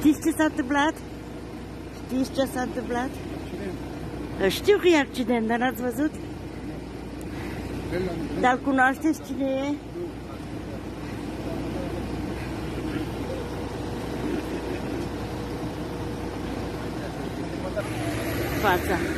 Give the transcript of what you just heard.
Știți ce s-a întâmplat? Știți ce s-a întâmplat? Știu că e accident, dar n-ați văzut? Dar cunoașteți cine e? Fața.